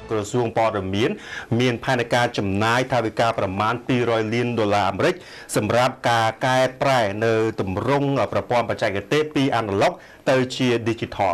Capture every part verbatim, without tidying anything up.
ក្រសួងព័ត៌មានមានផែនការចំណាយថវិកាប្រមាណពីររយលានដុល្លារអាមេរិកសម្រាប់ការកែប្រែនៅទម្រង់ប្រព័ន្ធបច្ចេកទេសពីអាណាឡុកទៅជា Digital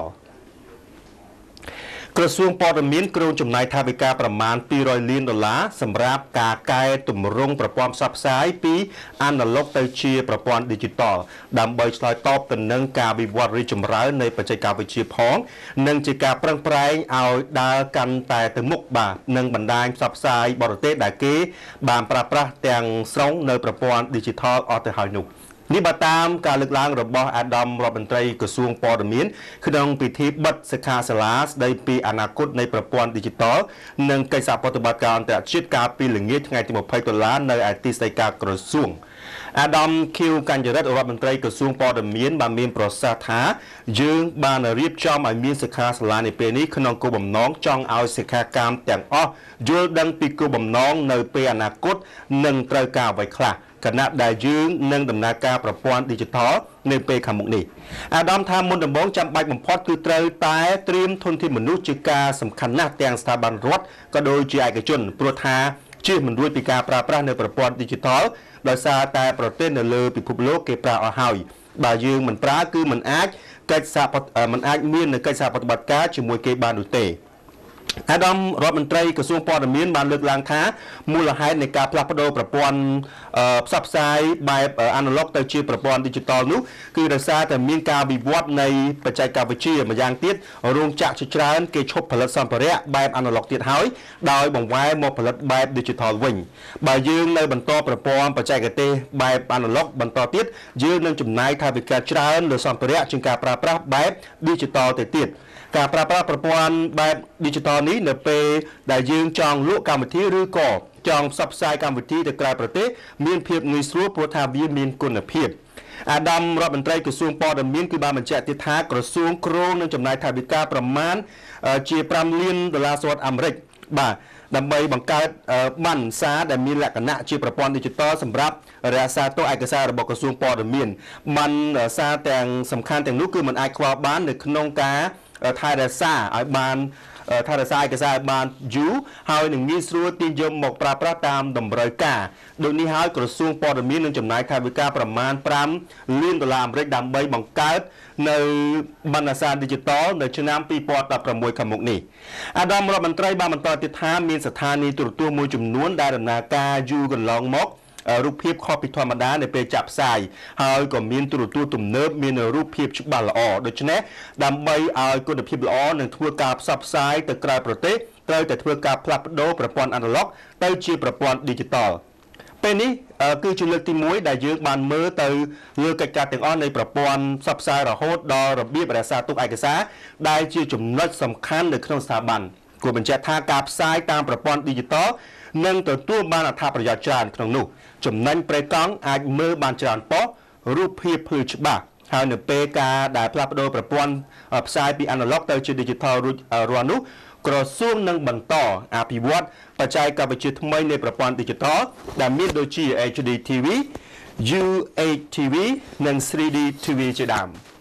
ក្រសួងព័ត៌មានគ្រោងចំណាយថវិកាប្រមាណពីររយលានដុល្លារសម្រាប់ការកែទម្រង់ប្រព័ន្ធផ្សព្វផ្សាយពីអាណាឡុកទៅជាប្រព័ន្ធ Digital ដើម្បីឆ្លើយតបទៅនឹងការវិវត្តរីកចម្រើននៃបច្ចេកវិទ្យាផងនិងជាការប្រឹងប្រែងឲ្យដើរកាន់តែទៅមុខបាទនឹងបណ្ដាញផ្សព្វផ្សាយបរទេសដែលគេបានប្រើប្រាស់ទាំងស្រុងនៅប្រព័ន្ធ Digital អស់ទៅហើយនោះនេះបើតាមការលើកឡើងរបស់អាដាមរដ្ឋមន្ត្រីក្រសួងព័ត៌មានក្នុងពិធីបិទសិក្ខាសាលាស្ដីពីអនាគតនៃប្រព័ន្ធ Digital និងកិច្ចសហប្រតិបត្តិការអន្តរជាតិកាលពីល្ងាចថ្ងៃទីម្ភៃតុលានៅឯទីស្តីការក្រសួងអាដាមឃីវកញ្ញរិទ្ធរដ្ឋមន្ត្រីក្រសួងព័ត៌មានបានមានប្រសាសន៍ថាយើងបានរៀបចំឲ្យមានសិក្ខាសាលានៅពេលនេះក្នុងគោលបំណងចង់ឲ្យសិក្ខាកាមទាំងអស់យល់ដឹងពីគោលបំណងនៅពេលអនាគតនិងត្រូវការអ្វីខ្លះគណៈដែលយើងនឹងដំណើរការប្រព័ន្ធ Digital នៅពេលខាងមុខនេះអាដាមថាមុនដំបូងចាំបាច់បំផុតគឺត្រូវតែត្រៀមធនធានមនុស្សជាការសំខាន់ណាស់ទាំងស្ថាប័នរដ្ឋក៏ដូចជាឯកជនព្រោះថាជៀសមិនរួចពីការប្រើប្រាស់នៅប្រព័ន្ធ Digital ដោយសារតែប្រទេសនៅលើពិភពលោកគេប្រើអស់ហើយបើយើងមិនប្រើគឺមិនអាចកិច្ចសហមិនអាចមាននៅកិច្ចសហប្រតិបត្តិការជាមួយគេបាននោះទេអាដាមរដ្ឋមន្ត្រីក្រសួងព័ត៌មានបានលើកឡើងថាមូលហេតុនៃការផ្លាស់ប្ដូរប្រព័ន្ធផ្សព្វផ្សាយបែបអាណាឡុកទៅជាប្រព័ន្ធ Digital នោះគឺដោយសារតែមានការវិវត្តនៃបច្ចេកវិទ្យាម្យ៉ាងទៀតរោងចក្រជាច្រើនគេឈប់ផលិតសម្ភារៈបែបអាណាឡុកទៀតហើយដោយបង្វែរមកផលិតបែប Digital វិញបើយើងនៅបន្តប្រព័ន្ធបច្ចេកទេសបែបអាណាឡុកបន្តទៀតយើងនឹងចំណាយថវិកាច្រើនលើសម្ភារៈជាងការប្រើប្រាស់បែប Digital ទៅទៀតការប្រើប្រាស់ប្រព័ន្ធបែប Digital នេះនៅពេលដែលយើងចង់លក់កម្មវិធីឬក៏ចង់ផ្សព្វផ្សាយកម្មវិធីទៅក្រៅប្រទេសមានភាពងាយស្រួលព្រោះថាវាមានគុណភាពអាដាមរដ្ឋមន្ត្រីក្រសួងព័ត៌មានគឺបានបញ្ជាក់ទៀតថាក្រសួងគ្រោងនឹងចំណាយថវិកាប្រមាណជាប្រាំលានដុល្លារសហរដ្ឋអាមេរិកបាទដើម្បីបង្កើតបណ្ណសារដែលមានលក្ខណៈជាប្រព័ន្ធ Digital សម្រាប់រក្សាទុកឯកសាររបស់ក្រសួងព័ត៌មានបណ្ណសារទាំងសំខាន់ទាំងនោះគឺមិនអាចខ្វល់បាននៅក្នុងការថែរក្សាឲ្យបានថែរក្សាឯកសារឲ្យបានយូរហើយនឹងងាយស្រួលទាញយកមកប្រើប្រាស់តាមតម្រូវការដូចនេះហើយក្រសួងព័ត៌មាននឹងចំណាយថវិកាប្រមាណប្រាំលានដុល្លារអាមេរិកដើម្បីបង្កើតនៅបណ្ណសារ Digital នៅឆ្នាំពីរពាន់ដប់ប្រាំមួយខាងមុខនេះអាដាមរដ្ឋមន្ត្រីបានបន្តទៀតថាមានស្ថានីយទូរទស្សន៍មួយចំនួនដែលដំណើរការយូរកន្លងមករូបភាពខុសពីធម្មតានៅពេលចាក់ផ្សាយហើយក៏មានទូរទស្សន៍ទំនើបមានរូបភាពច្បាស់ល្អដូច្នេះដើម្បីឲ្យគុណភាពល្អនិងធ្វើការផ្សព្វផ្សាយទៅក្រៅប្រទេសត្រូវតែធ្វើការផ្លាស់ប្ដូរប្រព័ន្ធអាណាឡុកទៅជាប្រព័ន្ធ Digital ពេលនេះគឺជាលើកទីមួយដែលយើងបានមើលទៅលើកិច្ចការទាំងអស់នៃប្រព័ន្ធផ្សព្វផ្សាយរហូតដល់របៀបរក្សាទុកឯកសារដែលជាចំណុចសំខាន់នៅក្នុងស្ថាប័នគួរបញ្ជាក់ថាការផ្សាយតាមប្រព័ន្ធ Digital នឹងទទួលបានអត្ថប្រយោជន៍ច្រើនក្នុងនោះចំណេញប្រេកង់អាចមើលបានច្រើនប៉ុស្តិ៍រូបភាពភ្លឺច្បាស់ហើយនៅពេលការដែលផ្លាស់ប្ដូរប្រព័ន្ធផ្សាយពីអាណាឡុកទៅជា Digital រួចរាល់នោះក្រសួងនឹងបន្តអភិវឌ្ឍបច្ចេកវិទ្យាថ្មីនៃប្រព័ន្ធ Digital ដែលមានដូចជា H D ធី វី U H ធី វី និង 3D ធី វី ជាដើម